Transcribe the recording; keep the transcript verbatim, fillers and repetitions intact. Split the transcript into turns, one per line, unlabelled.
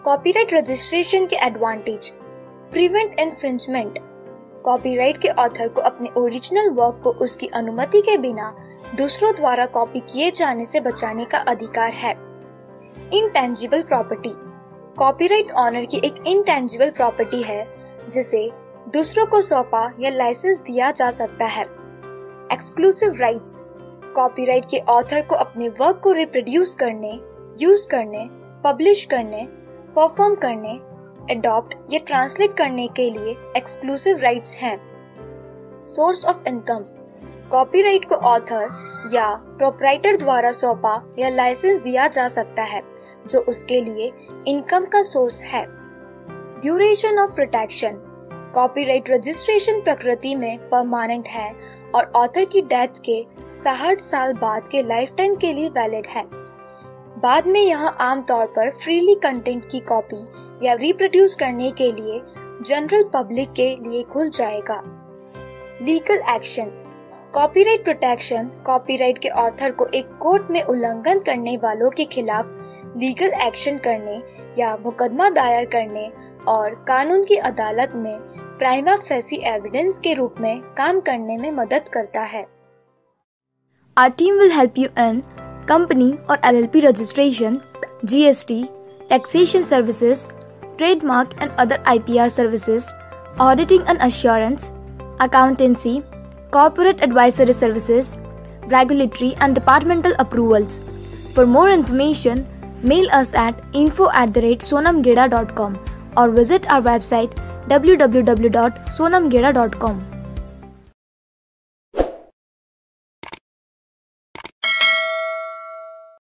Copyright registration के advantage. Prevent infringement. Copyright के author को अपने ओरिजिनल वर्क को उसकी अनुमति के बिना दूसरों द्वारा कॉपी किए जाने से बचाने का अधिकार है। Intangible property. कॉपीराइट ऑनर की एक इंटेंजिबल प्रॉपर्टी है जिसे दूसरों को सौंपा या लाइसेंस दिया जा सकता है। Exclusive rights. कॉपीराइट के ऑथर को अपने वर्क को रिप्रोड्यूस करने, यूज करने, पब्लिश करने, परफॉर्म करने, अडॉप्ट या ट्रांसलेट करने के लिए एक्सक्लूसिव राइट्स हैं। Source of income. कॉपीराइट को ऑथर या प्रोप्राइटर द्वारा सौंपा या लाइसेंस दिया जा सकता है जो उसके लिए इनकम का सोर्स है। Duration of protection. Copyright registration प्रकृति में परमानेंट है और ऑथर की डेथ के साठ साल बाद के लाइफ टाइम के लिए वैलिड है। बाद में यह आमतौर पर फ्रीली कंटेंट की कॉपी या रिप्रोड्यूस करने के लिए जनरल पब्लिक के लिए खुल जाएगा। Legal action. Copyright protection copyright के ऑथर को एक कोर्ट में उल्लंघन करने वालों के खिलाफ लीगल एक्शन करने या मुकदमा दायर करने और कानून की अदालत में प्राइमा फेसी एविडेंस के रूप में काम करने में मदद करता है।
Our team will help you in company or L L P registration, G S T, taxation services, trademark and other I P R services, auditing and assurance, accountancy, corporate advisory services, regulatory and departmental approvals. For more information, mail us at info at the rate sonamgeda dot com or visit our website w w w dot sonamgeda dot com.